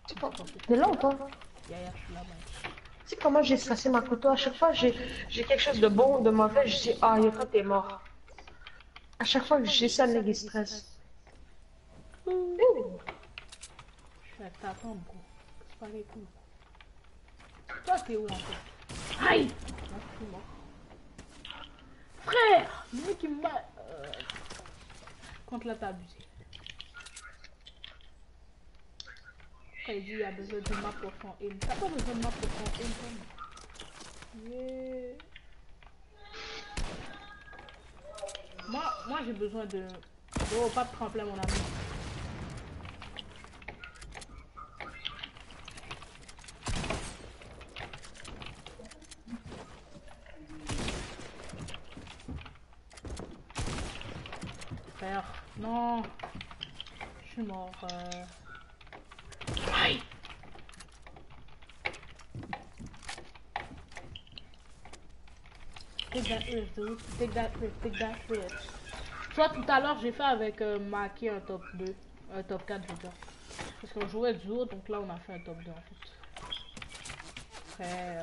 T'es là ou pas? Yeah, je suis là, man. Tu sais comment j'ai stressé ma couteau? À chaque fois, j'ai quelque chose de bon ou de mauvais, je dis, ah, Yota, t'es mort. À chaque fois que j'ai ça, le stress. Ouh. Je suis avec ta femme, gros. C'est pas les couilles. Toi, t'es où en fait? Aïe! Là, je suis mort. Frère! Le mec qui me bat. Contre là, t'as abusé. Quand il dit il y a besoin d'une map pour son aim. T'as pas besoin de map pour son aim, toi. Yeah. Moi j'ai besoin de. Oh, pas de tremplin, mon ami. Frère, non. Je suis mort. Aïe! Take that rift, dude. Take that rift, take that rift. Soit tout à l'heure, j'ai fait avec Maki un top 2. Un top 4, je veux dire. Parce qu'on jouait duo, donc là, on a fait un top 2 en fait. Frère,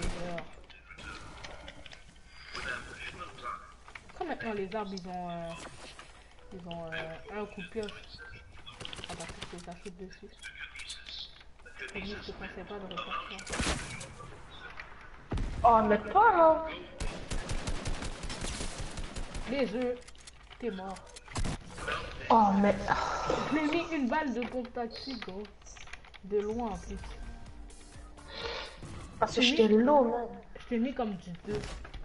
comme maintenant, les arbres, ils ont un coup de pioche. Ah bah, c'est ça saute dessus. Et je te conseille pas de refaire ça. Oh, mais toi, là. Les œufs, t'es mort. Oh, mais. Je l'ai mis une balle de contact, gros. De loin en plus. Parce que j'étais low, man. Je t'ai mis comme du 2.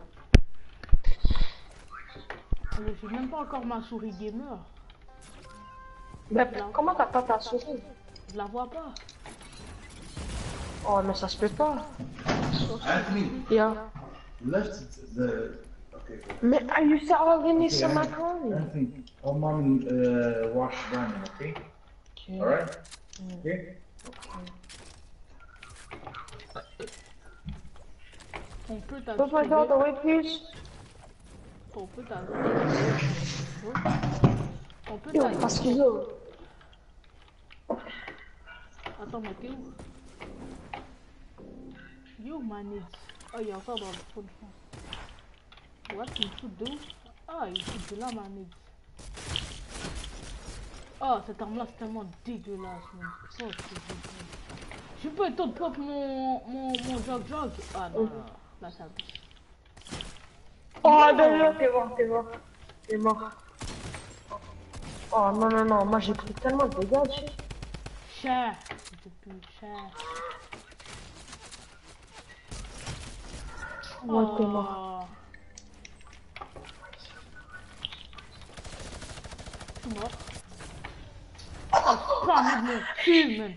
Je suis même pas encore ma souris gamer. Mais comment t'as pas ta souris? Je la vois pas. Oh, mais ça se peut pas. Anthony, Yeah. left the. Okay. Mais are you already some macaroni? Anthony, oh, mommy, wash ramen, okay? Okay. All right. Okay. On peut Put my dog away, please. On peut t'ajouter. On peut Yo, t'ajouter. parce que yo. Attends, mais t'es où? Yo, manage. Oh, il y a encore dans le fond de fond. What, il fout d'où? Ah, il fout de là, manage. Oh, cette arme-là, c'est tellement dégueulasse, man. Oh, c'est dégueulasse. Je peux être au pop mon jog. Ah, non, non. Là, ça abuse. Oh, non, t'es mort, t'es mort. T'es mort. Oh, non, non, non, moi j'ai pris tellement de dégâts. Cher. C'est plus cher. Oh, t'es mort. Je suis mort. Oh, pas mis de mon cul, man.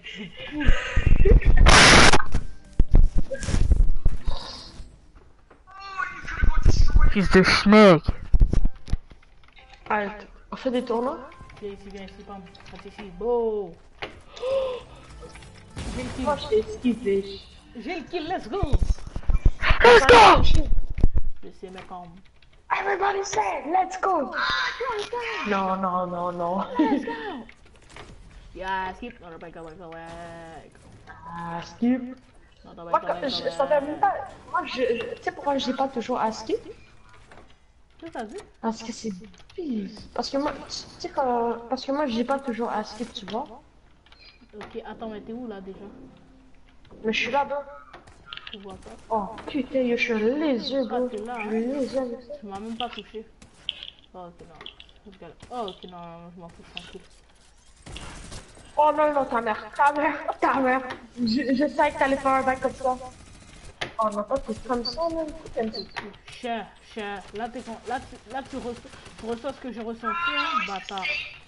Fils de schneck. Arrête, on fait des tournois? Viens ici, pam. Reste ici, beau. J'ai le kill. Moi, je t'ai esquivé. J'ai le kill, let's go. Let's go! Je sais, mais comme. Everybody say, let's go! Non, non, non, non. Let's go. Yeah, skip. Non, pas go. Ah, skip. Non, Moi, ça fait même pas. Moi, tu sais pourquoi je dis pas toujours à skip? Qu'est-ce que t'as vu? Parce que c'est pire. Parce que moi, tu sais parce que moi, je dis pas toujours à skip, tu vois? Ok, attends, mais t'es où là déjà? Mais je suis là-bas. Je vois pas. Oh putain, je suis les yeux, bro. Ah, t'es là, Je hein? suis les yeux. Tu m'as même pas touché. Oh, ok, non. Oh, ok, non, je m'en fous, tranquille. Oh non, non, ta mère. Je savais que t'allais faire un bac comme ça. Oh non, toi, t'es comme ça, même. Cher. Là, tu reçois ce que j'ai ressenti, hein, bâtard.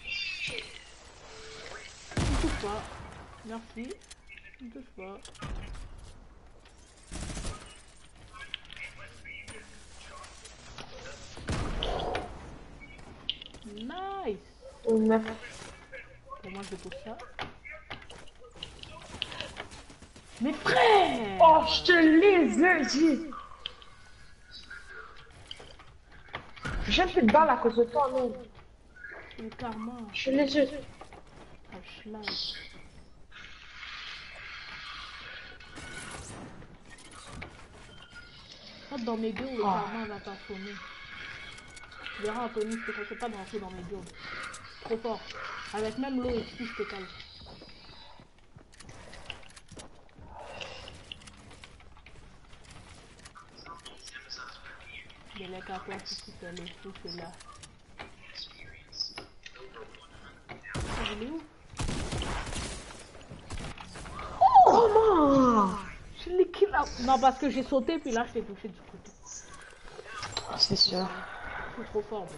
Ne touche pas. Merci. Ne touche pas. Nice. Neuf. Pour moi, je pousse ça. Mes frères! Oh, je te les dit. J'ai plus de balles à cause de toi, non. Le karma. Je les yeux. Ah, schlag. Rentre dans mes guilds, le karma va t'assommer. Tu verras, Anthony, je te conseille pas de rentrer dans mes guilds. Trop fort. Avec même l'eau et tout, je te calme. Des lecs à toi, si tu fais le fou, c'est là. Il est où? Oh non! Je l'ai kill. Non, parce que j'ai sauté, puis là, je t'ai touché du côté. C'est sûr. Je suis trop fort, bro.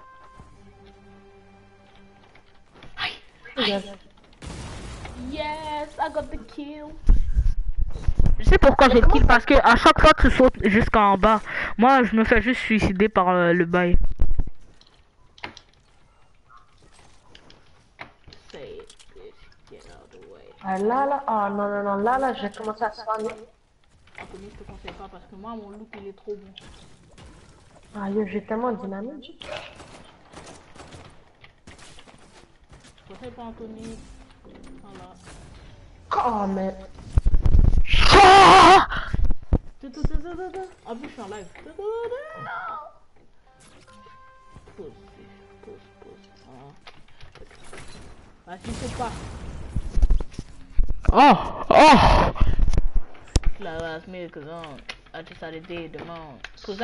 Yes, I got the kill. Je sais pourquoi j'ai le kill, parce que à chaque fois que tu sautes jusqu'en bas, moi je me fais juste suicider par le bail. Ah là, oh non, là, j'ai commencé à spawner. Anthony, je te conseille pas parce que moi mon look il est trop bon. Ah yo, j'ai tellement de dynamite. Je conseille pas Anthony. Voilà. Oh mais... En plus je suis en live. Pause. Vas-y, faut pas. Oh! Là, last minute, cause I just had a day demain. Cause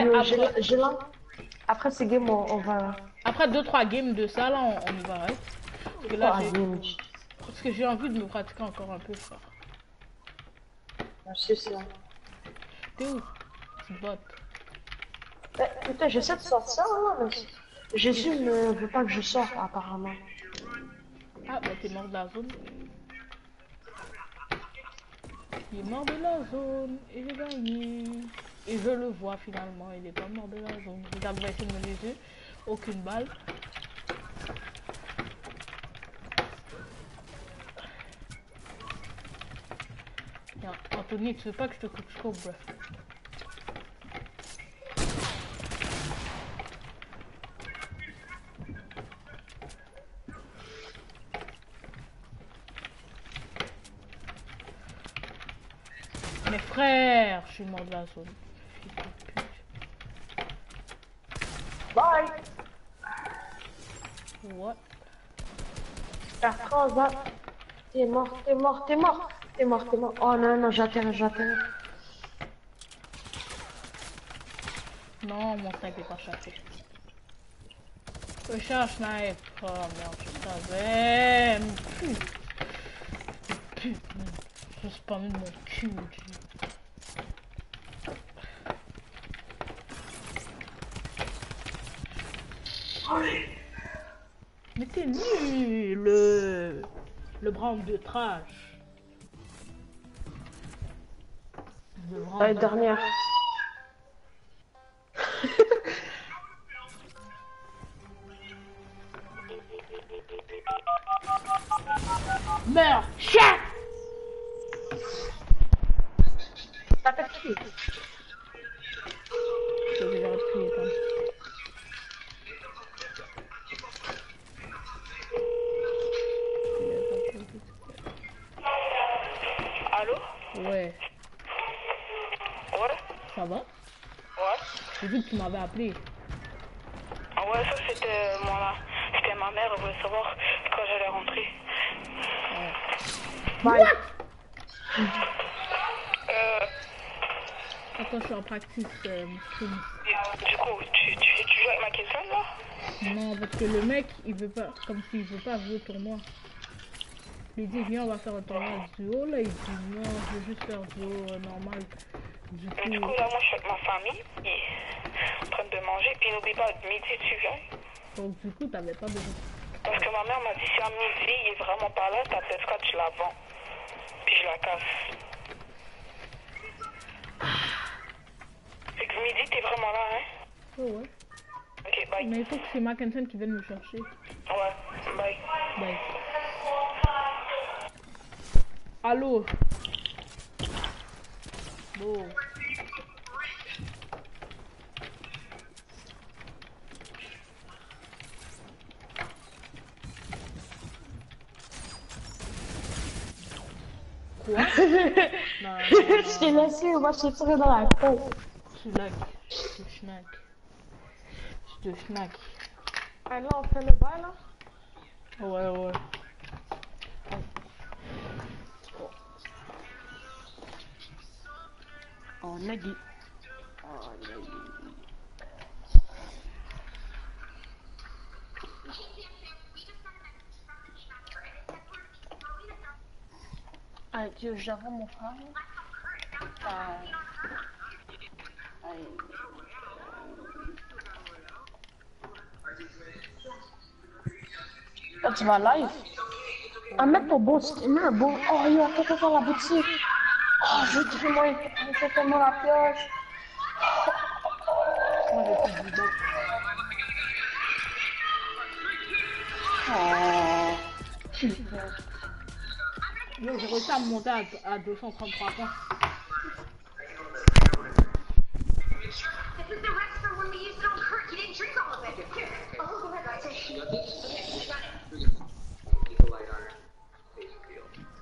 après ces games, on va... Après 2-3 games de ça, là, on y va, right? Parce que là, parce que j'ai envie de me pratiquer encore un peu, frère. C'est ça. T'es où? C'est bot. Putain, j'essaie de sortir, là, mais... Jésus ne veut pas que je sorte, apparemment. Ah, bah t'es mort de la zone. Il est mort de la zone, et j'ai gagné. Et je le vois finalement, il est pas mort de la zone. Regarde, va essayer de me léser. Aucune balle. Tiens, Anthony, tu veux pas que je te coupe scope, bref. Mes frères, je suis mort de la zone. Bye! What? Transat. T'es mort. Oh non, j'atterris. Non, mon snipe est pas chassé. Le chat snipe. Oh merde, je savais. Putain. Je spamme de mon cul. Mais t'es nul. Le brand de trash. La dernière. Meurs, chat. T'as fait qui? Je vais déjà reprier quand même. Allô? Ouais. Ouais? Ça va? Ouais? J'ai vu que tu m'avais appelé. Ah ouais, ça c'était c'était ma mère, elle voulait savoir quand j'allais rentrer. Bye. Attends, je suis en practice. Du coup, tu joues avec ma question là? Non, parce que le mec, il veut pas, comme s'il veut pas jouer au tournoi. Il dit, viens, on va faire un tournoi duo. Là, il dit, non, je veux juste faire duo normal. Du coup, Mais du coup, là, moi je suis avec ma famille, en train de manger, puis n'oublie pas, midi tu viens. donc, du coup, t'avais pas besoin. Parce que ma mère m'a dit, si à midi il est vraiment pas là, ta PS4 tu la vends. Puis je la casse. Fait que midi t'es vraiment là, hein? Oh, ouais. Ok, bye. Mais il faut que c'est Mackensen qui vienne me chercher. Ouais, bye. Bye. Allô? Bon. Quoi? Non, Je t'ai laissé, on va se tirer dans la tête. tu lag. Je te schnack. Je te schnack. Ah là, on fait le bail là? Ouais, ouais. Oh, Nagui. Oh, Nagui. Ah, Dieu, j'avoue mon frère. Ah. Aïe. Ah, tu vas live? Ah, mets ton beau, mets un beau. Oh, il y a quelqu'un dans la boutique. Oh, je dis, moi, c'est tellement la pioche. Moi, j'ai plus de bac. Oh, super. Yo, j'ai réussi à me monter à 233 points. This is the restroom when we used it on Kurt. You didn't drink all of it. Here. Oh, go ahead, guys. You got this? Okay, you got it. Keep a light on it. Face peel.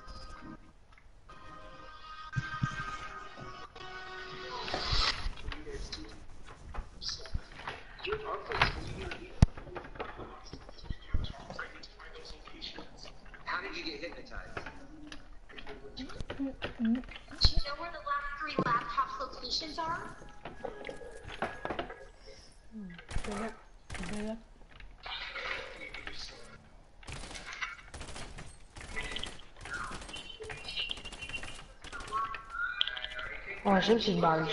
How did you get hypnotized? Do you know where the last 3 laptops locations are? Oh, j'aime cette balle.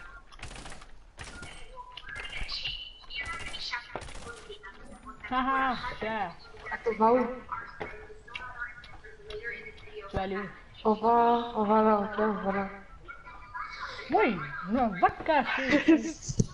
Haha, cher. On va où? Tu vas aller où? On va là, ok, on va là. Oui, non, va te cacher.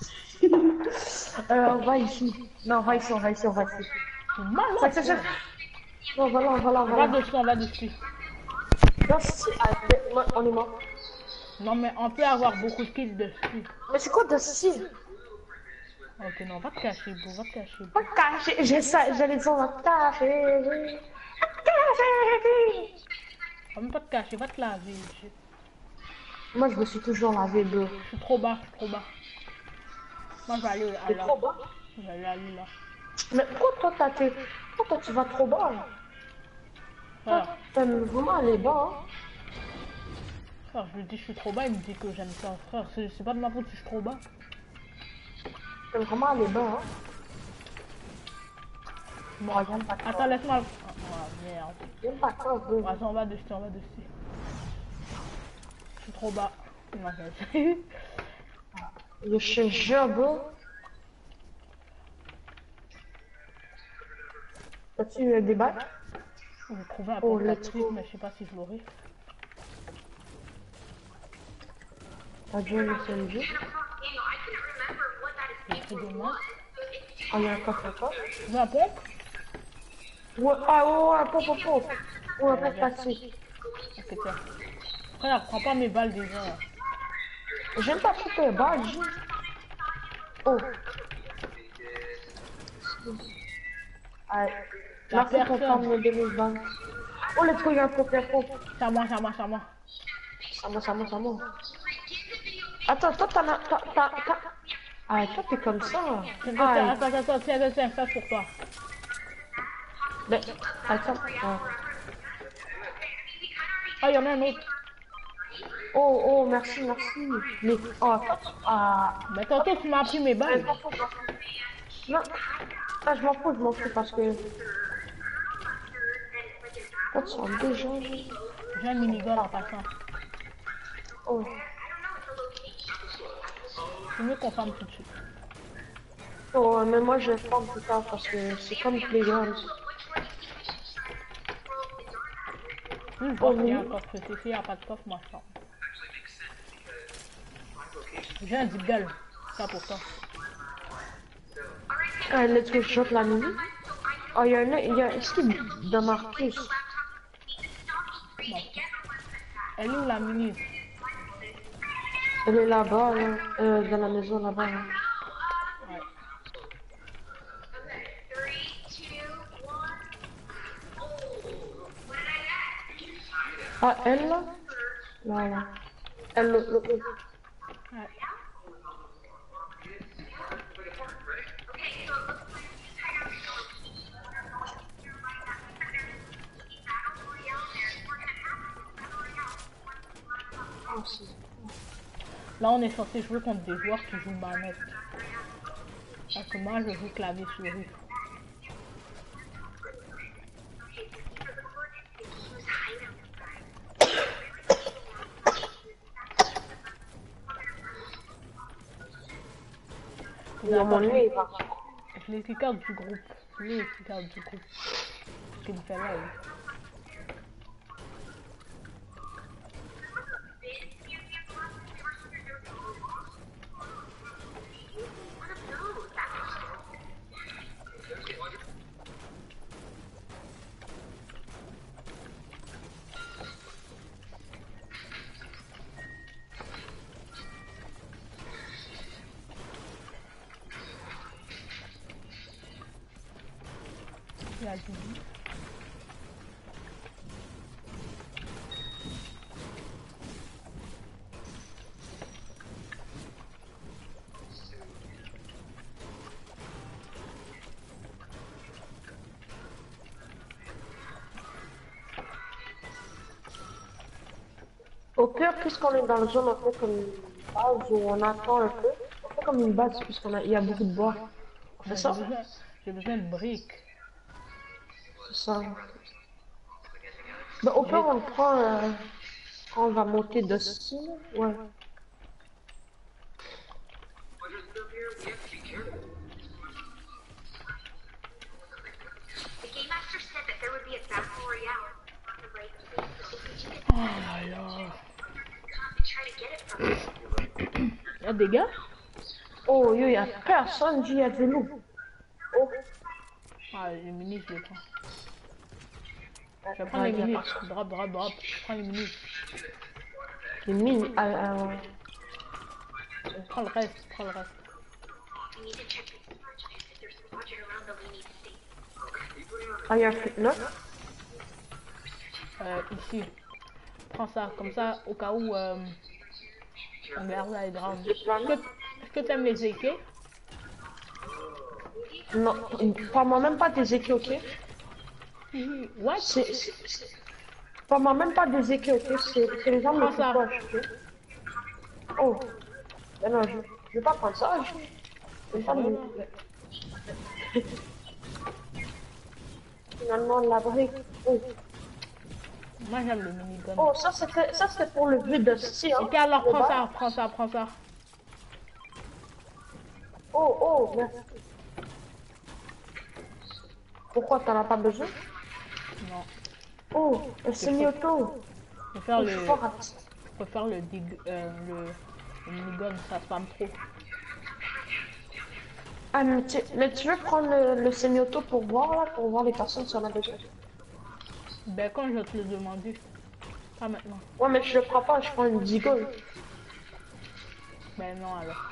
On va ici. Non, on va ici, on va ici, on va ici. Malade. Ça. Non, on va là, on va là, on On va va là. dessus, on va dessus. Non, si, on est mort. Non, mais on peut avoir beaucoup de kills dessus. Mais c'est quoi de style? Ok, non, va te cacher, bro, va te cacher. Pas caché, j'ai ça, j'allais dire on va cacher. Va même pas te cacher, va te laver. Moi, je me suis toujours lavé, bro. Je suis trop bas, Moi, je vais aller à T'es là. trop bas? Je vais aller à lui, là. Mais pourquoi toi, tu vas trop bas? Voilà. T'aimes vraiment aller bas, hein? Frère, je lui dis je suis trop bas, il me dit que j'aime ça. Frère, c'est pas de ma faute si je suis trop bas. T'aimes vraiment aller bas, hein? Bon, J'aime pas toi. attends, laisse-moi. Oh merde. J'aime pas toi, bro. Attends, on va dessus, Je suis trop bas. Non, je- Le chez bro. As-tu des balles? J'ai trouvé un Oh, peu let's go. mais je sais pas si je l'aurai. T'as déjà le SMG? J'ai pris des mains. Oh, il y a un coffre encore. Tu veux un pompe? Ouais, ah, ouais, pompe. Ouais, pas facile. Ok, tiens. Frère, prends pas mes balles déjà. J'aime pas trop tes balles, Oh. Allez. La Merci pour personne. prendre mes 2000 balles. Oh, let's go, il y a un pompe. C'est à moi. Ça moi. Attends, toi, t'as... Ah, toi, t'es comme ça. Attends, tiens, ça pour toi. Mais, attends. Ah. Oh, il y en a un autre. Oh, merci. Mais, oh, Mais tantôt, tu m'as pris mes balles. Non, ah, je m'en fous parce que... Oh, tu sens déjà, J'ai un minigun en passant. Oh. C'est mieux qu'on ferme tout de suite. Oh, mais moi, je vais prendre plus tard parce que c'est comme Playground. Je vois qu'il y a un coffre. S'il n'y a pas de coffre, moi je sors. J'ai un deagle. Ça pour toi. Ah, let's go, je chope la mini. Oh, il y a est-ce qu'il y a de Marcus? Bon. Elle est où la mini? Elle est là-bas, là, dans la maison là-bas. Là. Ouais. Ah, elle là? Là. Elle, Ouais. Oh, c'est- Là, on est censé jouer contre des joueurs qui jouent manette. Parce que moi, je joue clavier souris. Il y a mon nez, il va. Je les kick out du groupe. Je les kick out du groupe. Ce qu'il me fait là, oui. Il y a du lit. Au pire, puisqu'on est dans la zone, on fait comme une base où on attend un peu. On fait comme une base il y a beaucoup de bois. On fait Ouais, ça? j'ai besoin de briques. C'est ça. Ben, au pire, on le prend quand on va monter dessus. Ouais. The game master said that there would be a battle royale on the right today. So if you can Oh là là. come and try to get it from me. Il y a des gars? Oh, yo, y a personne, il y a des loups. Oh. Ah, les minis, je les prends. Je vais prendre les minis. Drop, drop, drop. Je prends les minis. Les mines, Prends le reste, prends le reste. We need to check the storage bin. If there's some budget around that we need to see. il y a un truc là. Ici. Prends ça, comme ça, au cas où on garde les drames. Est-ce que t'aimes les équipes? Non, pas moi, même pas des équipes, ok? What? Pas moi, même pas des équipes, ok? C'est les gens de Prends ça. poche, ok? Oh. Ben non, je vais pas prendre ça. Je vais pas me... Finalement, la brique. Oh, Moi j'aime le minigun. oh ça c'était pour le but de style. Hein, Ok, alors le prends bas. ça, prends ça, prends ça. Oh, oh, merci. Pourquoi t'en as pas besoin? Non. Oh, un semi-auto. Faut faire Je suis fort à- faut faire le minigun, ça spam trop. Ah, mais tu veux prendre le semi-auto pour voir là, pour voir les personnes si on a besoin? Ben quand je vais te le demander. Pas maintenant. Ouais, mais je le prends pas, je prends une Deagle. Ben non alors.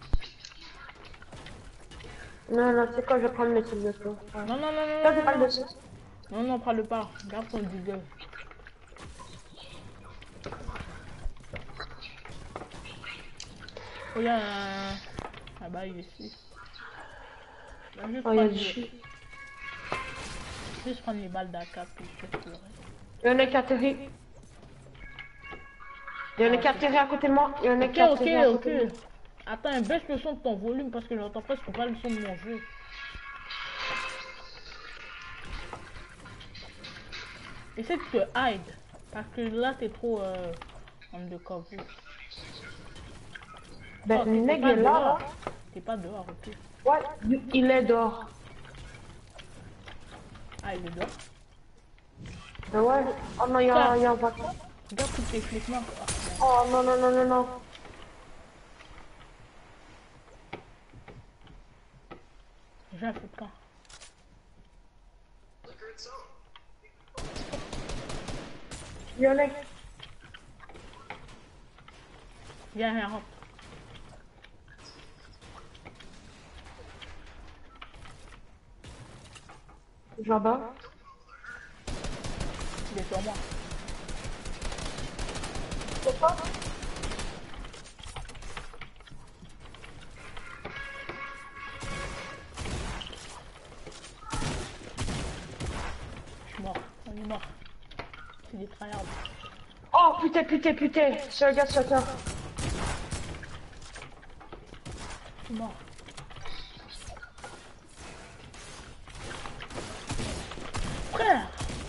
Non, non, c'est quoi, je vais prendre le semi-auto. Ouais. Non, non, non, non, Toi, non, t'es pas non, le dessus. non, non, prends le pas. Garde ton digger. Oh, il y a un... Ah bah, il est ici. Bah, je vais Oh, il y a prendre du les- chien. juste prendre les balles d'AK puis je te ferai. Il y en a qui atterrit. Il y en a qui atterrit à côté de moi. Il y en a qui Ok, ok, atterrit à ok. côté de moi. Attends, baisse le son de ton volume parce que j'entends presque pas le son de mon jeu. Essaie de te hide. Parce que là, t'es trop undercover. Ben, Oh, le t'es mec pas est là, dehors. là. T'es pas dehors, ok. Ouais, il est dehors. Ah, il est dehors. Ben ouais. Oh non, il y a un voiture. Regarde toutes tes flics là. Oh non, non, non, non, non. J'ai un feu de camp. Il y en a. Viens, viens, rentre. J'en bas. Il est sur moi. C'est quoi? Je suis mort. On est mort. C'est des tryhards. Oh putain, putain, putain. C'est un gars de soccer. Je suis mort. Frère.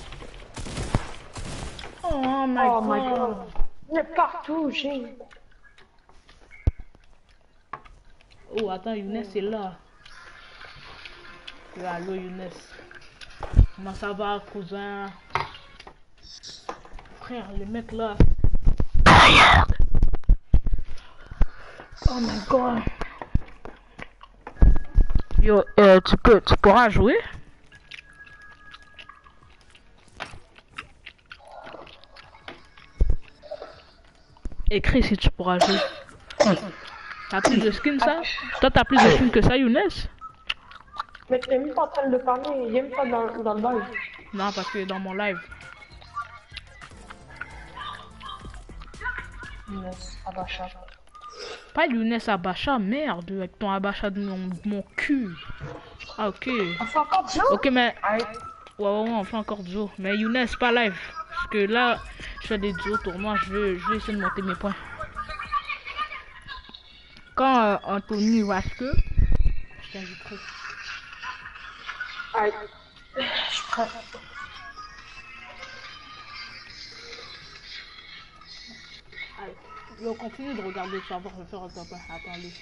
Oh my Oh god. my god. Il est partout, j'ai. Oh, attends, Younes est là. Allô, Younes. Comment ça va, cousin? Frère, les mecs là. Oh my god. Yo, tu pourras jouer? Écris si tu pourras jouer. T'as plus de skins ça? Toi t'as plus de skins que ça, Younes? Mais t'es même pas en train de parler, il est même pas dans le live. Non, parce que dans mon live. Yes, Abacha. Pas Younes Abacha, merde, avec ton Abacha de mon cul. Ah ok. On fait encore Joe? Ok mais... Aïe. Ouais, on fait encore duo. Mais Younes, pas live. Parce que là, je fais des duos tournois, je vais essayer de monter mes points. Quand Anthony va que je t'inviterai. Aïe. Je suis prêt. Allez. Yo, continue de regarder, tu vas voir, je vais faire un top 1. Attendez.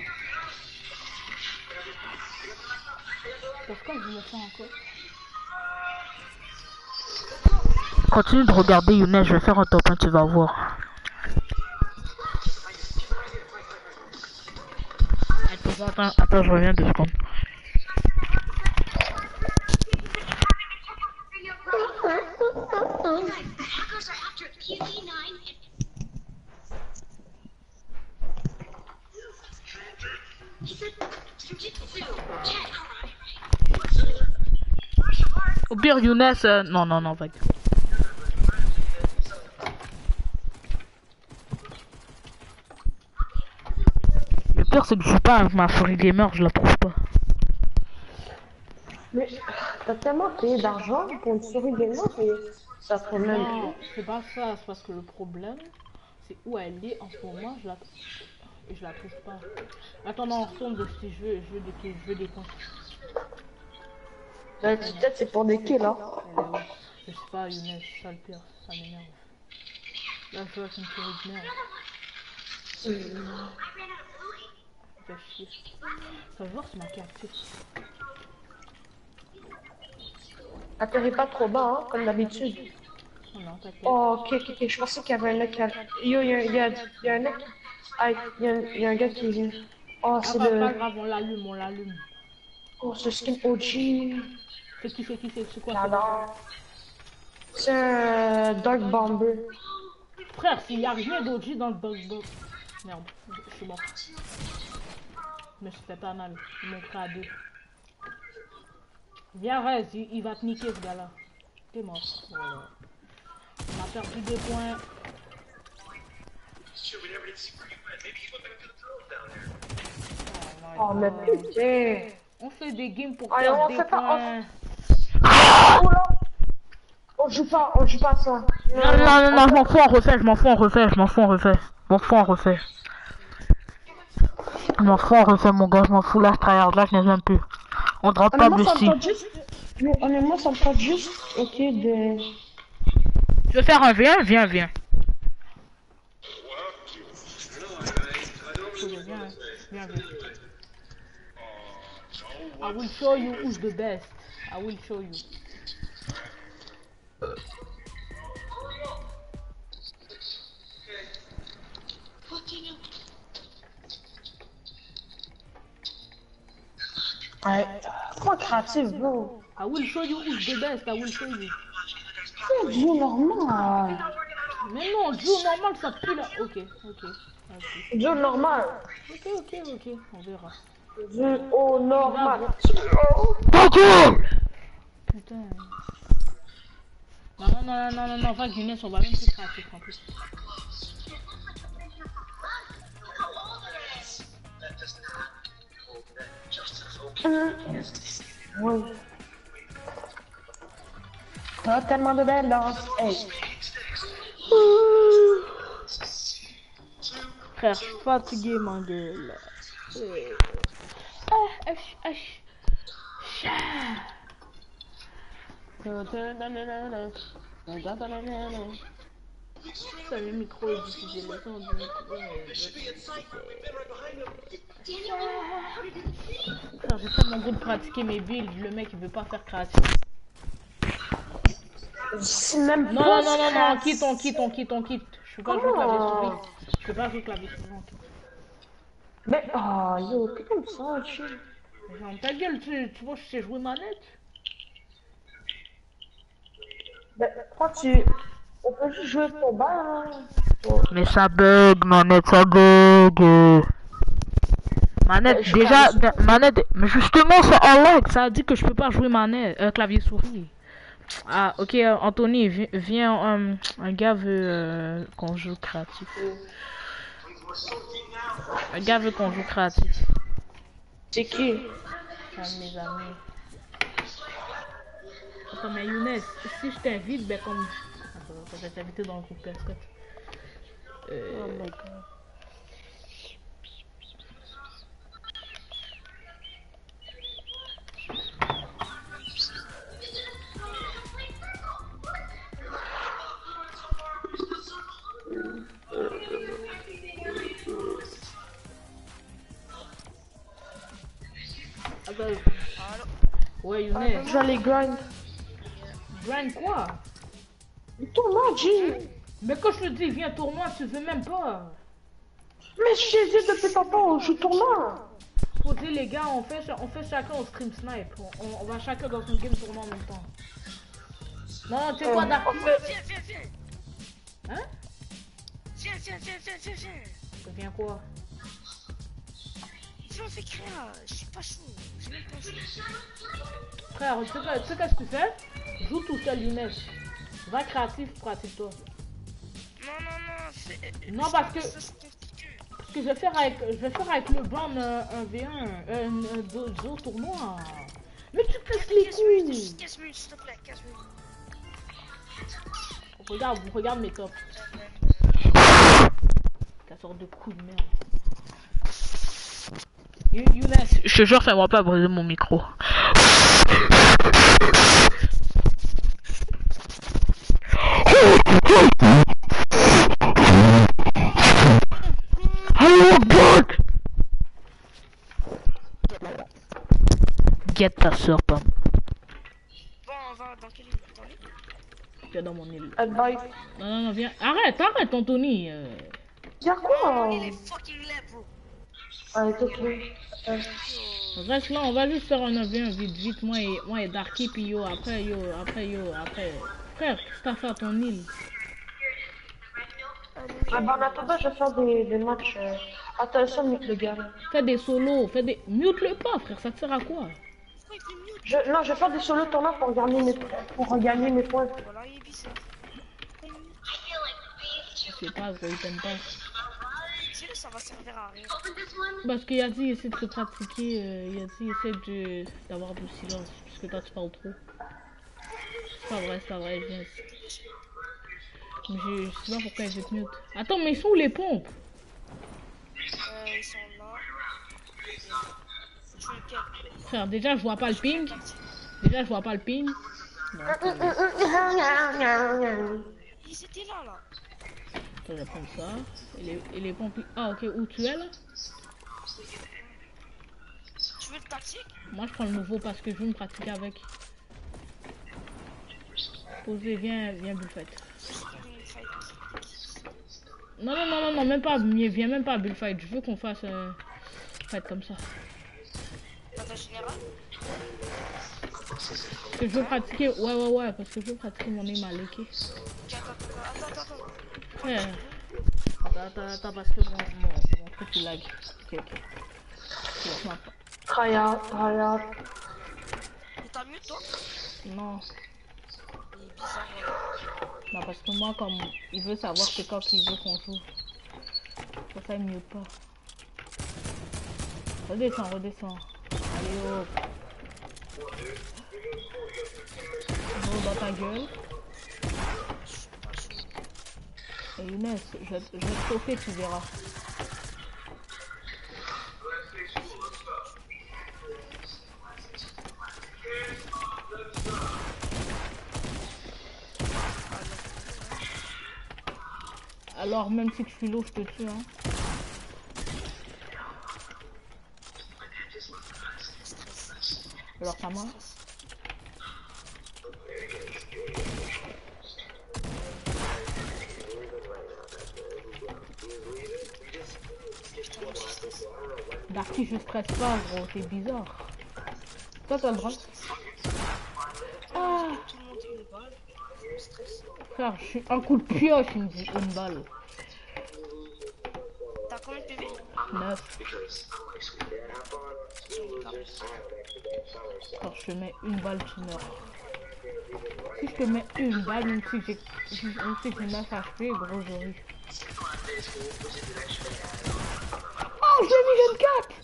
Pourquoi je me fais encore? Continue de regarder Younes, je vais faire un top 1, tu vas voir. Attends, je reviens 2 secondes. Hackers are after QT9 He said Jujitsu. Au pire, Younes, non, vague. Le pire, c'est que je joue pas avec ma Fury Gamer, je la trouve pas. Mais t'as tellement payé d'argent pour une souris gamer et ça ferait même Non, plus. c'est pas ça, c'est parce que le problème, c'est où elle est en ce moment, je la trouve pas. Attends, non, on retourne de si je veux des points. La petite tête, c'est pour des kills, hein. Je sais pas, Younes, ça le pire, ça m'énerve. Là, je joue avec une souris de merde. Fait chier. Ça va voir si ma carte active. Atterris pas trop bas, hein, comme d'habitude. Oh non, t'inquiète. Oh, ok, je pensais qu'il y avait un mec qui a... Yo, il y a un mec... Ah, il y a un gars qui vient. Oh, c'est Pas le... grave, on l'allume. Oh, ce skin OG. C'est qui, c'est quoi? Alors... C'est un Dark Bomber. Frère, s'il y a rien d'OG dans le bug. Merde, je suis mort. Mais c'était pas mal. Il me à 2. Viens, Rez, il va te niquer ce gars-là. T'es mort. Voilà. On a perdu des points. Oh, mais putain. On fait des games pour Allez, perdre on des fait pas- points. Oh là. On joue pas à ça. Non, je m'en fous, on refait. Je m'en fous, mon gars, je m'en fous, là, je tryhard, là, je n'ai même plus. On drop pas Honnêtement, ça Lucie. me tente juste... Mais honnêtement, ça me tente juste, ok, de... Tu veux faire un V1? Viens. Viens. I will show you who's the best. I will show you. Ouais. Trop créatif, bro. I will show you who's the best. I will show you. C'est du normal. Mais non, duo normal, ça pue là. Ok. Du normal. Ok, on verra. Du au normal. Putain. Non, va Guinness, on va même plus créatif en plus. Oui. T'as tellement de belles danses. Hey. Frère, je suis fatigué, ma gueule. Ça, le micro est diffusé, le son du micro Frère, j'ai tellement goût de pratiquer mes builds, le mec il veut pas faire créatif. C'est même Non, pas non, non, non, non, créatif. on quitte. Je peux pas jouer clavier souris. Je peux pas jouer clavier souris, on quitte. Mais, oh, yo, t'es comme ça, chill. Genre, ta gueule, tu vois, je sais jouer manette. Ben, quand tu... On peut juste jouer pour bas, hein. Bon. Mais ça bug, manette, ça bug. Manette, Je déjà, clavier manette, mais justement, ça en lag, ça a dit que je peux pas jouer manette, clavier souris. Ah, ok, Anthony, viens, un gars veut qu'on joue créatif. Un gars veut qu'on joue créatif. C'est qui? Un de mes amis. Attends, mais Younes, si je t'invite, ben comme... Attends, je vais t'inviter dans le groupe PS4. Oh my god. Attends. Ouais, Younes. J'allais grind. Grind quoi? Tournoi, G. Mais quand je te dis viens tournoi, tu veux même pas. Mais je t'ai dit depuis tantôt, on joue tournoi. Posez les gars, on fait chacun au stream snipe. On va chacun dans une game tournoi en même temps. Non, tu sais quoi, Dark? Viens. Hein? Viens. Viens quoi? Viens, on fait créa. Je suis pas chaud. J'ai même pas chaud. Frère, tu sais qu'est-ce que tu fais? Joue tout seul, Younes. Va créatif, pratique-toi. Non, c'est... Non, parce que je vais faire avec le Brown un V1, deux tournois. Mais tu casses les 15 minutes, couilles. juste 15 minutes, s'il te plaît, 15 minutes. Regarde mes tops. Casseur de couilles de merde. Younes, je te jure, fais-moi pas briser mon micro. Oh god! Get ta soeur, Pam. Bon, on va dans quelle île? Dans l'île? Viens dans mon île. Bye. Non, viens. Arrête, Anthony. Y'a quoi? Il est fucking laid, bro. Allez, ok. Reste là, on va juste faire un 9-1 vite, moi et Darky, puis yo, après. Frère, qu'est-ce que t'as fait à ton île? Ah bah en attendant, je vais faire des matchs. Attention, mute le gars. Fais des solos, mute le pas, frère, ça te sert à quoi? Non, je vais faire des solos tournois pour regagner mes points. Voilà, il est bizarre. Je sais pas, gros, il t'aime pas. C'est là, ça va servir à rien. Parce que Yazi essaie de se pratiquer, Yazi essaie d'avoir du silence, parce que toi tu parles trop. C'est pas vrai, viens. Mais je sais pas pourquoi je vais te mute. Attends, mais ils sont où les pompes? Ils sont là. Tu veux lequel? Frère, déjà je vois pas le ping. Donc, Ils étaient là. attends, je vais prendre ça. Et les pompes. Ah, ok, où tu es là? Tu veux le tactique? Moi je prends le nouveau parce que je veux me pratiquer avec. Posez, viens, Bullfight. Non, même pas, viens même pas Bullfight. Je veux qu'on fasse fight comme ça. Bataille générale? Parce que je veux pratiquer, ouais, parce que je veux pratiquer mon aim à l'équipe. Attends. Ouais. Attends, parce que mon truc il lag. Ok. Laisse-moi pas. Tryhard. Et t'as mieux toi? Non. Il est bizarre. Non, parce que moi, comme il veut savoir c'est quand qu'il veut qu'on joue. Pour ça, il mieux pas. Redescends. Allez, hop. Gros dans ta gueule. Et Younes, je vais te chauffer, tu verras. Alors même si je suis lourd, je te tue, hein. Alors ça marche. Darky, je stresse pas, gros, c'est bizarre. Toi, t'as le droit. Ah, Tout le monde une balle, je me stresse. frère, je suis un coup de pioche, il me dit une balle. T'as combien de PV? 9. Quand je te mets une balle, tu meurs. Si je te mets une balle, même si j'ai 9 HP, gros, j'aurais. Oh, je l'ai mis 24!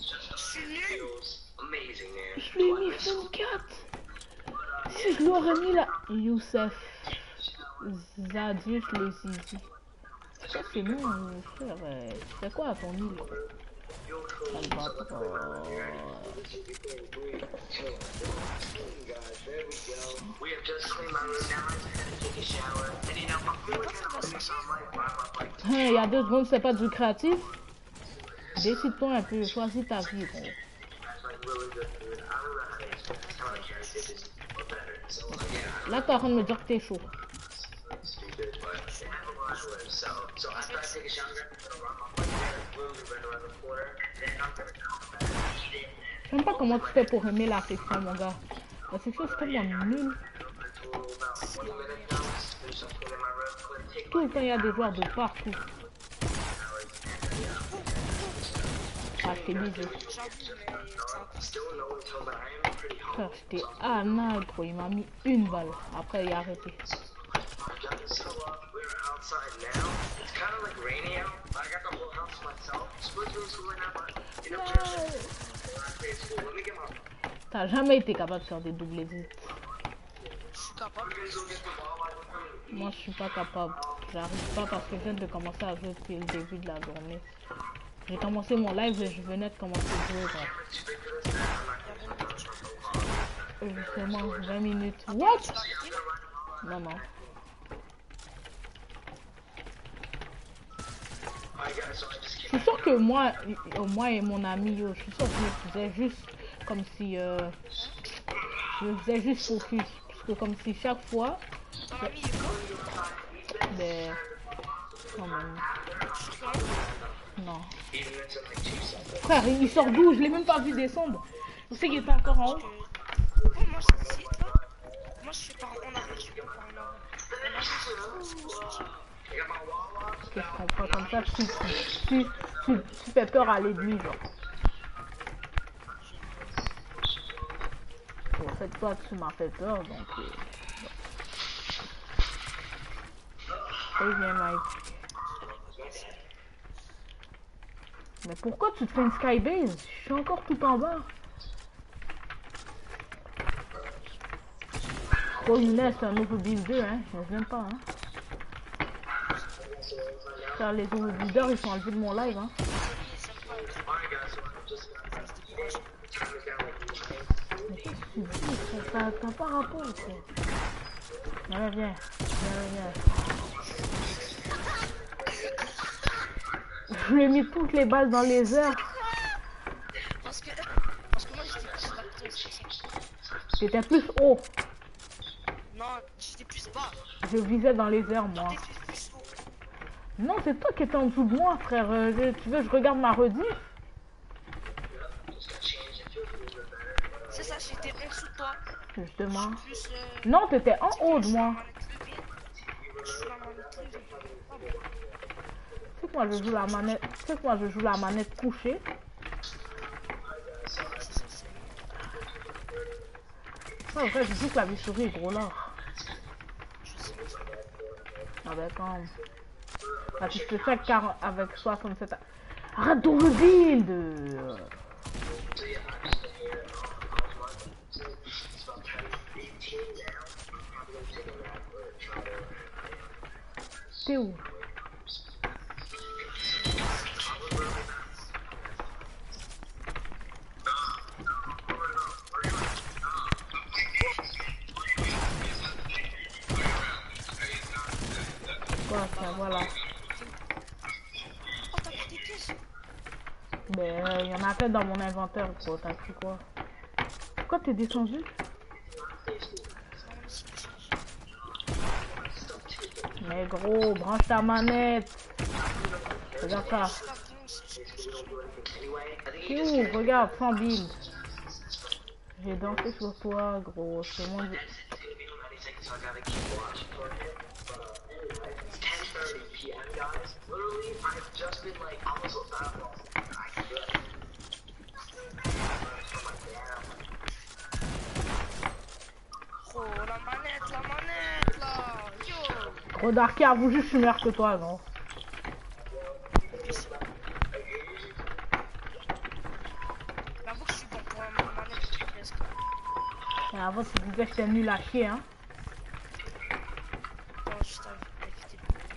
Je l'ai mis 24! Si je l'aurais mis là. Youssef. Zadius le Zizi. Ça c'est bon, frère. C'est quoi à ton île? Ça va pas. Il y a 2 secondes, c'est pas du créatif. Décide-toi un peu, choisis ta vie, gros. Là, t'es en train de me dire que t'es chaud. Je sais même pas comment tu fais pour aimer la section, mon gars. La section, c'est tellement nul. Tout le temps, il y a des joueurs de partout. Ah, je t'ai misé. Frère, j'étais anal, gros. Il m'a mis une balle. Après, il a arrêté. T'as jamais été capable de faire des doubles hits. Je suis capable. Moi, je suis pas capable. J'arrive pas parce que je viens de commencer à jouer depuis le début de la journée. J'ai commencé mon live et je venais de commencer à jouer. Justement, 20 minutes. What? Non, non. Je suis sûr que moi et mon ami, yo, je suis sûr que je faisais juste comme si... je faisais juste focus. Parce que comme si chaque fois... Ton ami est mort? Mais... Quand même. Non. Frère, il sort d'où? Je l'ai même pas vu descendre. Je sais qu'il était encore en haut. Oh, moi, c'est toi. Moi, je suis par en arrière, je suis par en avant. Je comprends comme ça, tu fais peur à l'ennemi, genre. En fait, toi, tu m'as fait peur, donc... Très bien, Mike. Mais pourquoi tu te fais une skybase? Je suis encore tout en bas. Oh, Younes, c'est un nouveau builder, hein. Je ne viens pas, hein. Car les nouveaux builders, ils sont enlevés de mon live, hein. T'as pas rapport, quoi. Allez, viens. Je lui ai mis toutes les balles dans les airs. Parce que moi, j'étais plus bas que toi, c'est ça. J'étais plus haut. Non, j'étais plus bas. Je visais dans les airs, moi. T'étais plus haut. Non, c'est toi qui étais en dessous de moi, frère. Tu veux que je regarde ma rediff? C'est ça, j'étais en dessous de toi. Justement. Plus, Non, t'étais en haut de moi. Tu sais que moi je joue la manette. Tu sais que moi je joue la manette couchée. Ah, en fait, je joue clavier-souris, gros là. Ah ben quand même. Ah, tu te fais 40 avec 67. Arrête ton build. T'es où? Voilà, voilà. Ben, il y en a fait dans mon inventaire, gros. T'as pris quoi? Pourquoi t'es descendu? Mais gros, branche ta manette. Regarde ça. C'est où? Regarde, 100 billes. J'ai dansé sur toi, gros. C'est mon... Oh, la manette, là. Yo. Gros, Darky, avoue juste, je suis meilleur que toi, non? J'avoue que je suis bon pour la manette presque. Mais avant, tu disais que j'étais nul à chier, hein? Non, je t'avais évité.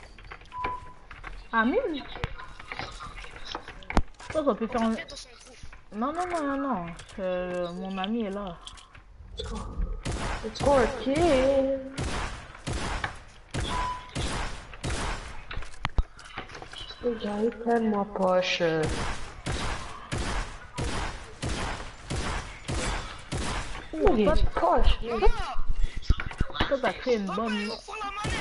Ah, 1000? Toi, ça peut faire un... Fais dans son groupe. Non. Mon ami est là. Let's go, ok. Les gars, ils prennent ma poche. Oh, il y a une poche. Toi, t'as créé une bonne... Il faut la manette.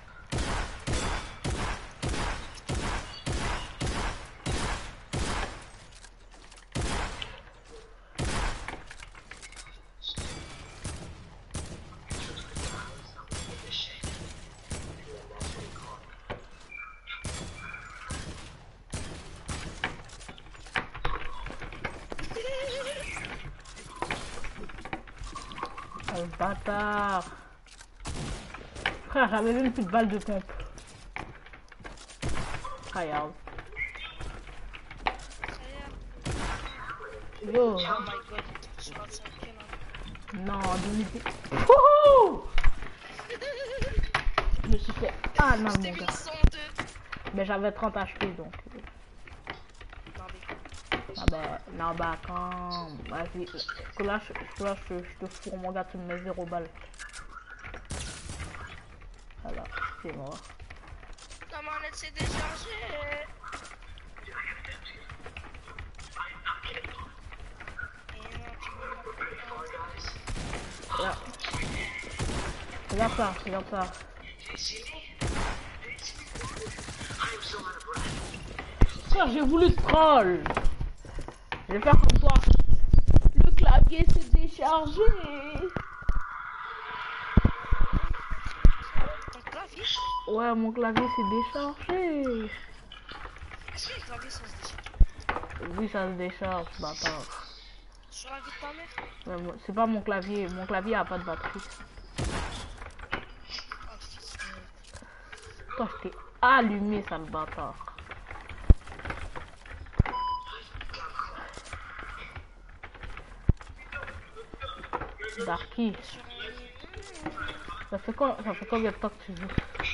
Oh, le bâtard. Frère, j'avais même plus de balles de pompe. Regarde. Yo. Oh my god, il est 25 là. Non, Dominique. Wouhou! Je me suis fait... Ah non, C'était mon gars. 1102. Mais j'avais 30 HP, donc... Non, mais... Ah ben, non, bah quand... Vas-y. Là, je te fourre, mon gars, tu me mets 0 balles. Voilà, c'est mort. La manette s'est déchargée. Là. Regarde ça, regarde ça. Frère, j'ai voulu troll. Je vais faire comme toi. Le clavier s'est déchargé. Ton clavier? Ouais, mon clavier s'est déchargé. Est-ce que le clavier ça se décharge? Oui, ça se décharge, bâtard. Sur la vie de ta mère? Mais c'est pas mon clavier a pas de batterie. Oh, fils de... Toi, je t'ai allumé, sale bâtard. Darky, ça fait combien de temps que tu joues?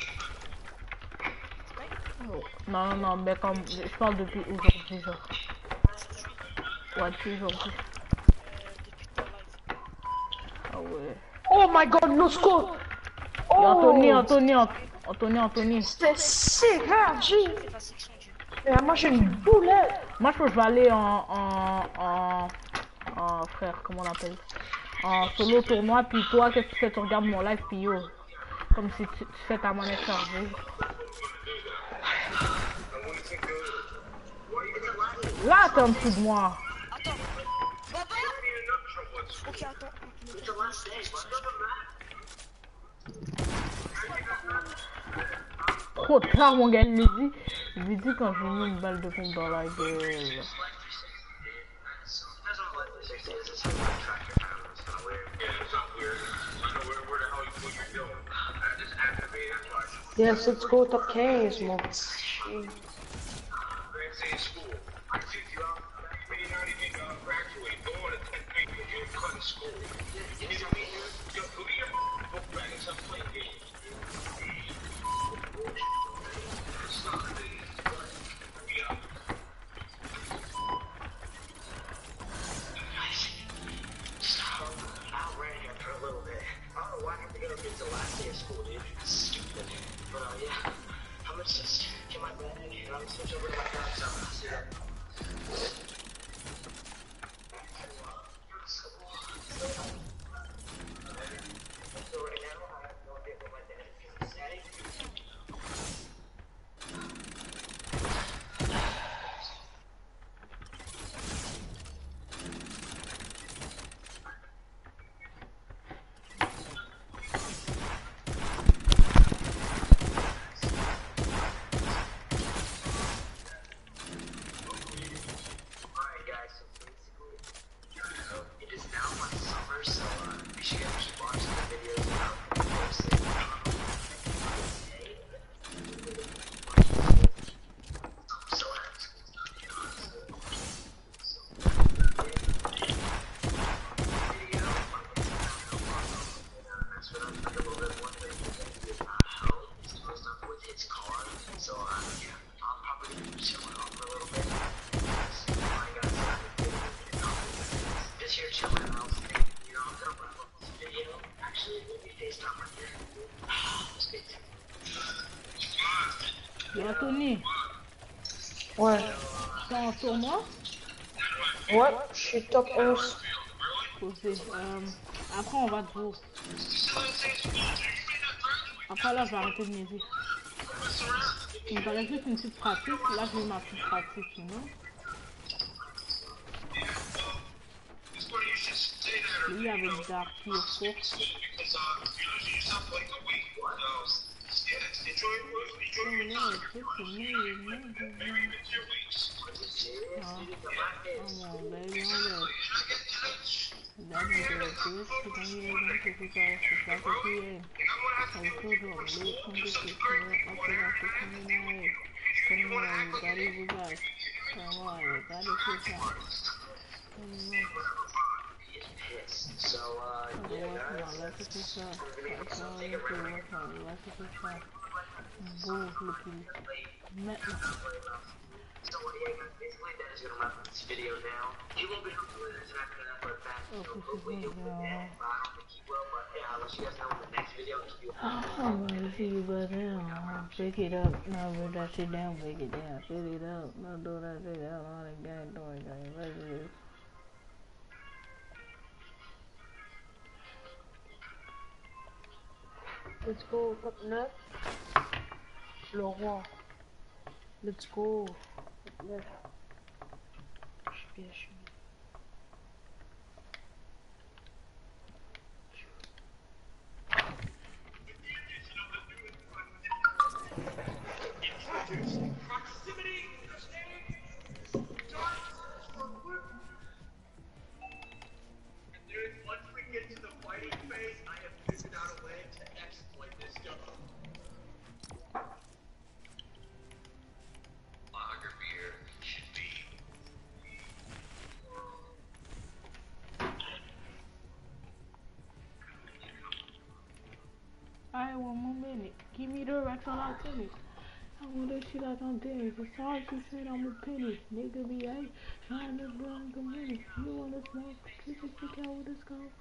Oh, non, mais comme je parle depuis aujourd'hui, genre. Ouais, depuis aujourd'hui. Depuis ton live. Ah ouais. Oh my god, no score! Et Oh! Anthony. C'était si grave, G! Fais la section du... Et moi j'ai une boulette! Moi, je pense que je vais aller en frère, comment on appelle? En solo tournoi, puis toi, qu'est-ce que tu fais? Tu regardes mon live, puis yo. Comme si tu fais ta monnaie chargée. Là, t'es en dessous de moi. Attends. Baba? Ok, attends. Trop tard, mon gars, il lui dit quand je lui mets une balle de pompe dans la gueule. Yes, let's go top 15, mon petit. How much is in my bag? And I'm switch over to my laptop. So, yeah, I'm probably gonna be chilling out for a little bit. So, I got just here chilling out. You know, I'm gonna wrap up this video. Actually, let me FaceTime right here. Yo, Tony, Ouais. t'es en tournoi? Ouais, je suis top 11. Posé. Après, on va jouer. Après, là, je vais arrêter de niaiser. Il me paraît juste une petite pratique. Là, j'ai eu ma petite pratique, you know. Lui, avec Darky et Fox. So, yeah, guys, we're gonna take a break. So, yeah, guys, basically that is gonna wrap up this video now. He won't be able to listen after that for a fact. So hopefully he'll be back, but I don't think he will. But yeah, I'll let you guys know in the next video. I'm gonna see you, but now pick it up. No, put that shit down, pick it down, pick it up. No, do that shit down on the game, doing game. Let's go, top 9. Le roi. Let's go. Top 9. Je suis bien, je suis bien. I want more minute. Give me the racks on our tennis. I want that shit out on tennis. It's hard to say I'm a penny. Nigga be a trying to run the money. You wanna smoke? Kick it, kick out with a scope.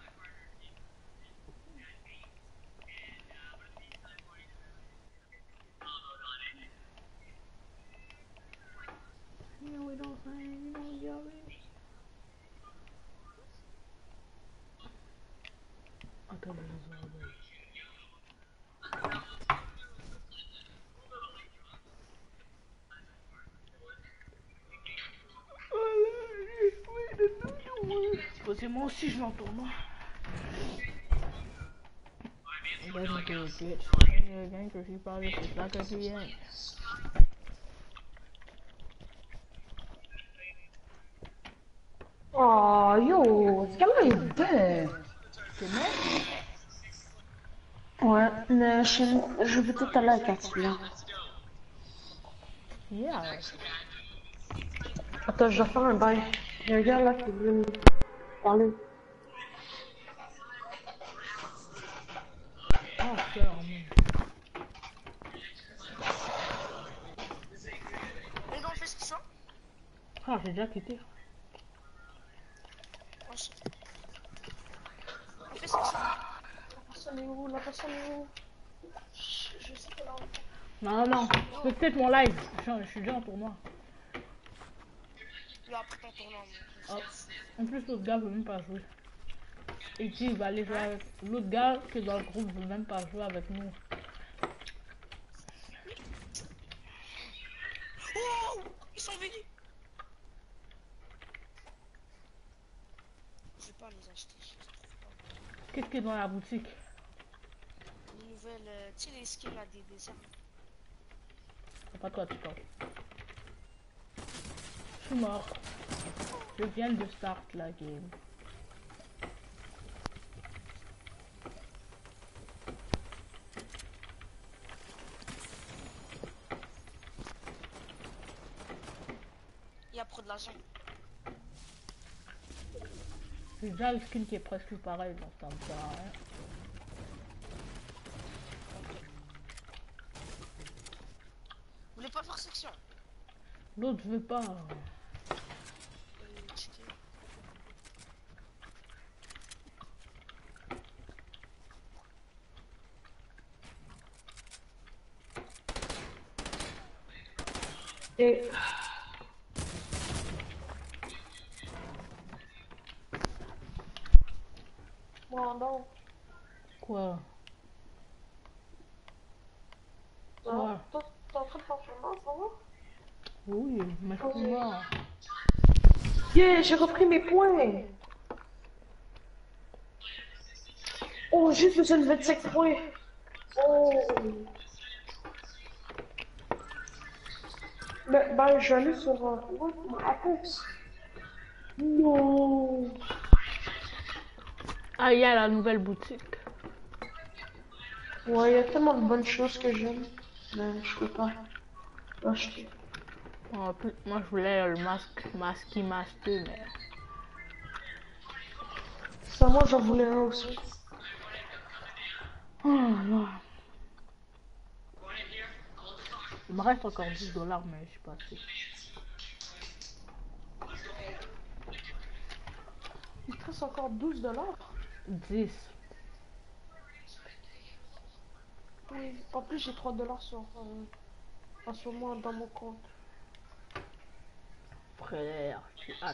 You know we don't sing, you know yell it. I thought it was all day. Parce que moi aussi je l'entends moi. Il va me dire bitch. Il y a quelqu'un que je parle, c'est ça que tu es. Oh, yo, ce gars-là est bête. C'est mec? Ouais, mais je vais tout à l'heure quand tu viens. Yeah. Attends, je dois faire un bail. Il y a un gars là qui veut me parler. Oh, cœur, man. Les gars, on fait ce qu'ils sont. Ah, j'ai déjà quitté. On fait ce qu'ils sont. La personne est où? La personne est où? Je sais pas là. Non, non, je peux peut-être mon live. Je suis déjà en tournoi. Lui après ton tournoi. Oh. En plus, l'autre gars veut même pas jouer. Et puis, il va aller jouer avec. L'autre gars qui est dans le groupe veut même pas jouer avec nous. Oh, ils sont venus. Je vais pas les acheter. Qu'est-ce qui est dans la boutique? Une nouvelle, tu sais les skins là des déserts. C'est pas toi, tu parles. Je suis mort. Je viens de start la game. Il y a trop de l'argent. J'ai déjà le skin qui est presque pareil, donc ça me sert à rien. veut pas faire section. L'autre veut pas. Checker. Et... Bon, non. Quoi? Toi, t'es en train de faire ton main, ça va? Oui, mais je suis mort. Yeah, j'ai repris mes points. Oh, j'ai fait une 25 points. Oh. Mais, ben, je vais aller sur... ouais, Apex. Non. Ah, il y a la nouvelle boutique. Ouais, il y a tellement de bonnes choses que j'aime. Mais je peux pas acheter. En plus, moi, je voulais le masque master, mais... Ça, moi, j'en voulais un aussi. Oh là. Il me reste encore 10 $, mais je suis pas assez. Il te reste encore 12 $. 10. Oui. En plus, j'ai 3 $ sur... en ce moment dans mon compte. Frère, tu hack.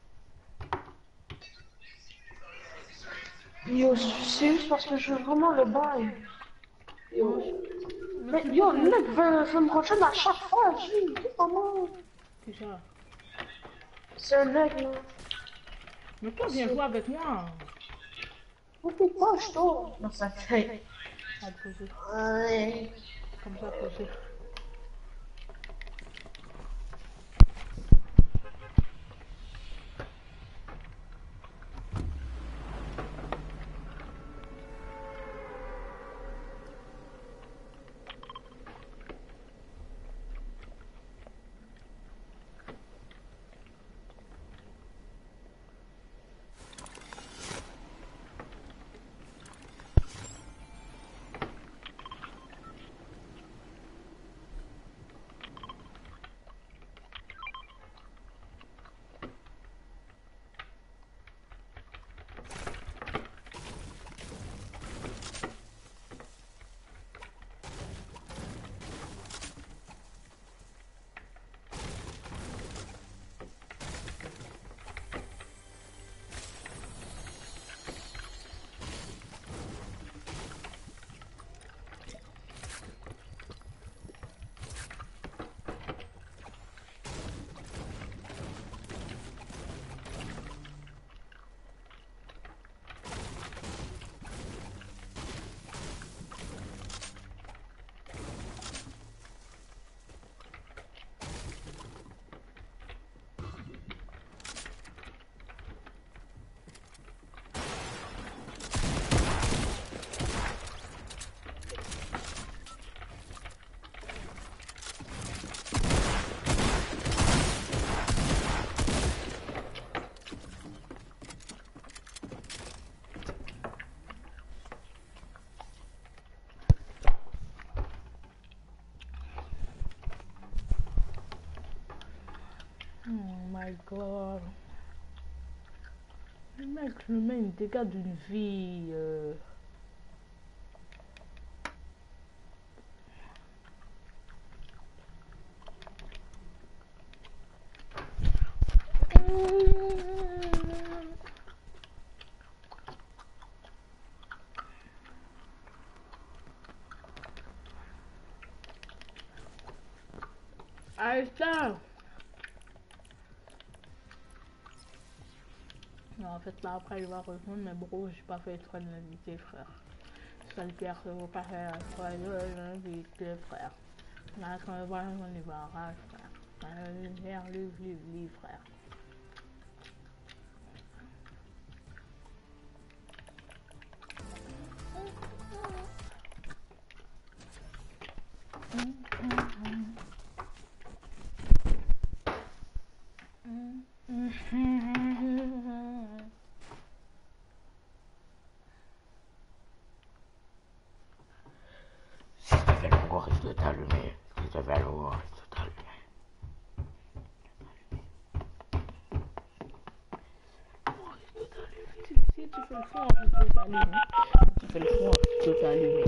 Yo, c'est juste parce que je veux vraiment le bail. Yo. Mais Mais yo, le mec veut me rejoindre à chaque fois. J'ai dit comment. c'est ça. C'est un mec, là. Mais toi, viens jouer avec moi. Ok, pas, je tourne. Non, ça fait. À te poser. Ouais. Comme ça, poser. Oh my god. Le mec, je me mets une dégâts d'une vie. Allez, ça. Non, en fait, là, après, il va rejoindre, mais bro, j'ai pas fait exprès de l'inviter, frère. Seul Pierre, ça vaut pas faire exprès de l'inviter, frère. Là, quand on va, on y va, frère. Livre, frère. Si t'avais l'algorithme de t'allumer, si t'avais l'algorithme. le fond, je peux t'allumer. Tu fais le fond, je peux t'allumer.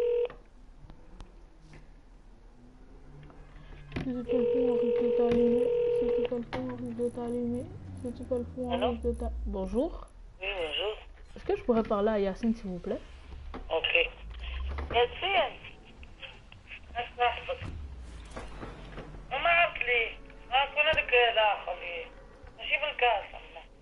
Si tu fais le fond, je peux t'allumer. Si tu fais le fond, je peux t'allumer. Si tu fais le fond, je peux t'allumer. Bonjour. Oui, bonjour. Est-ce que je pourrais parler à Yacine, s'il vous plaît? Ok. Yacine, on m'a appelé. On connaît de que là, je suis le cas.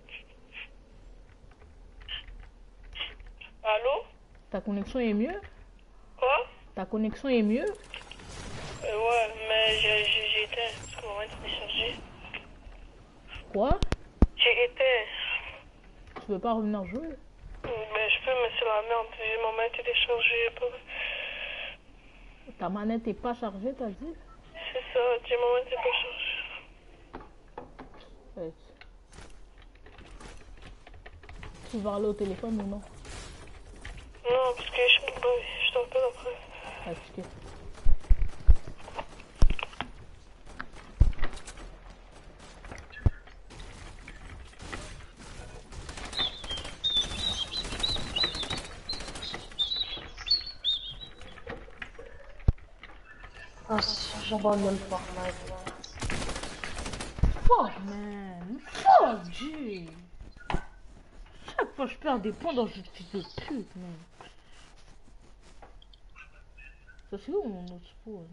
Allô? Ta connexion est mieux? Quoi? Ta connexion est mieux? Ouais, mais j'ai éteint. Parce qu'on va télécharger. Quoi? J'ai éteint. Tu veux pas revenir jouer? Mais je peux, mais c'est la merde. J'ai ma main téléchargée. Ta manette est pas chargée, t'as dit? C'est ça, j'ai ma main téléchargée. Ouais. Tu vas aller au téléphone ou non? Non, parce que je peux pas. Je t'appelle après. Parce que... Ah, j'abandonne Fortnite. Fuck, man. Fuck, G. Chaque fois, je perds des points dans ce fils de pute, man. Ça, c'est où mon autre spawn?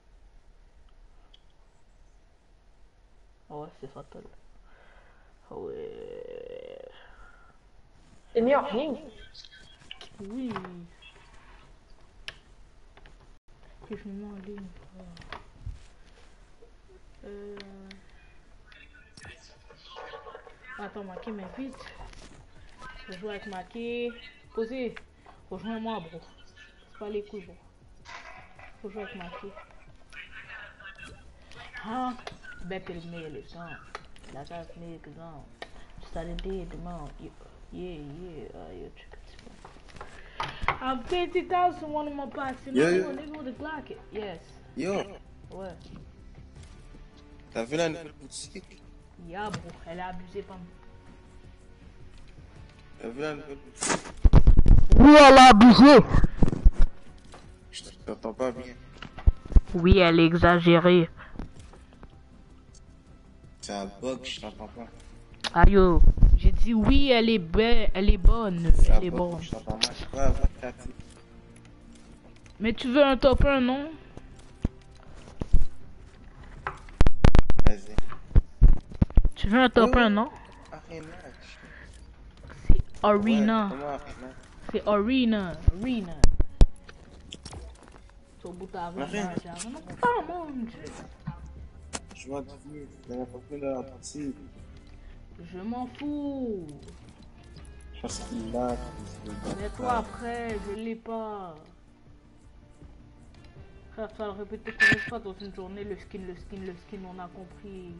Ah ouais, c'est fatal. Ah ouais. T'es mis en ligne? Oui. Que je me mets en ligne. Attends, Maki m'invite. Je joue avec Maki. Posez. Rejoins-moi, bro. C'est pas les couilles, bro. Faut jouer avec Maki. Ah, Better me les gens. La case me les gens. Started day demain. Yeah. Yo, check it. I'm 50,000 one of my packs. You know, Yeah. nigga with a Glock. Yes. Yo, Ouais. t'as vu la nouvelle boutique? Yeah, bro. Elle a abusé pas moi. T'as vu la nouvelle boutique? Oui, elle a abusé. Je t'entends pas bien. Oui, elle est exagérée. C'est un bug, je t'entends pas. Aïe, oh. J'ai dit oui, elle est belle, elle est bonne, C'est un elle est bug, bonne. je t'entends mal. Ouais, t'as dit. Mais tu veux un top 1, non? Vas-y. Tu veux un top 1, non? Arena. Arena. Ouais, comment Arena? C'est Arena. C'est au bout de Arena. Arena. Oh mon dieu. Je vois du vieux, c'est n'importe quoi dans la boutique. Je m'en fous. Parce qu'il l'a. Mais toi après, je l'ai pas. Frère, tu vas le répéter combien de fois dans une journée, le skin, on a compris.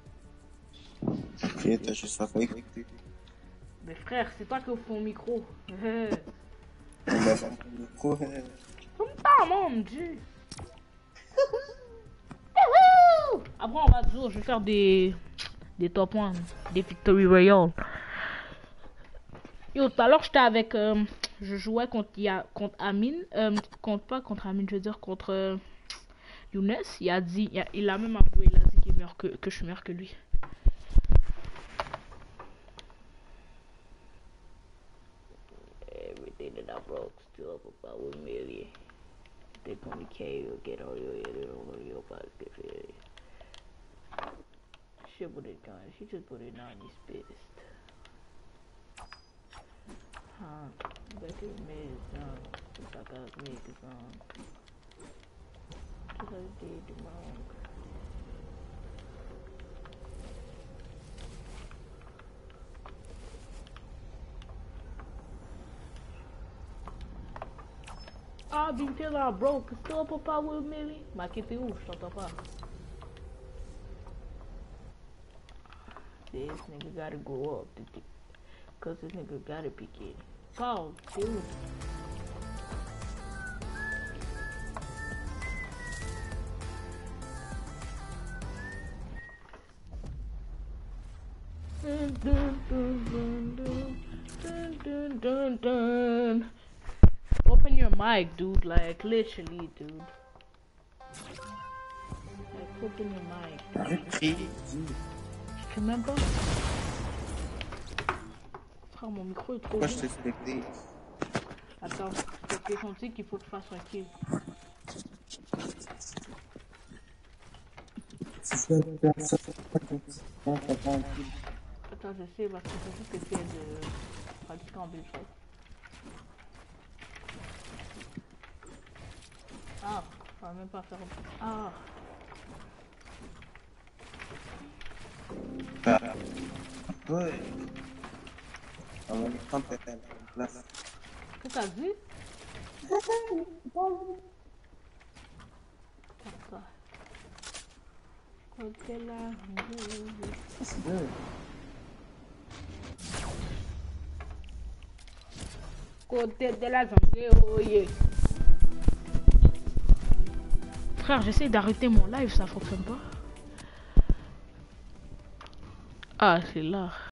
Ok, t'as juste à pas écouter. Mais frère, c'est toi qui ouvres ton micro. On va faire le micro. Oh mon dieu. Après on va dire, je vais faire des top 1, des Victory Royale. Yo, tout à l'heure j'étais avec, je jouais contre Amine, pas contre Amine, je veux dire contre Younes. Il a même avoué, il a dit qu'il est meilleur que je suis meilleur que lui. Everything that I broke still up about 1 million. They call me K, you'll get all your head on your pocket. She put it down. She just put it on his fist. Huh? Back in the on. Just like I was making on. Just like I did the wrong. Ah, been till I broke. Still up about with Millie. Ma qui t'es où? Je t'entends pas. This nigga gotta go up. Cause this nigga gotta pick it. Pause, dude. Dun, dun, dun, dun. Open your mic, dude. Like, literally, dude. Like, open your mic. Arrête de crier, dis. Tu peux même pas? Frère, mon micro est trop Pourquoi je lourd. te respecte? Attends, parce que sont dit qu'il faut que je fasse un kill. Si ça te fait ça, t'as pas un kill. Attends, je sais, parce que c'est juste essayer de pratiquer en bullfight. Ah, on va même pas faire... Ah, Bah, ouais. On va prendre ta place. qu'est-ce que t'as dit? Attends. Côté là, C'est bien. côté de la zambie, oh yeah. Frère, j'essaie d'arrêter mon live, ça fonctionne pas. Ah, c'est là.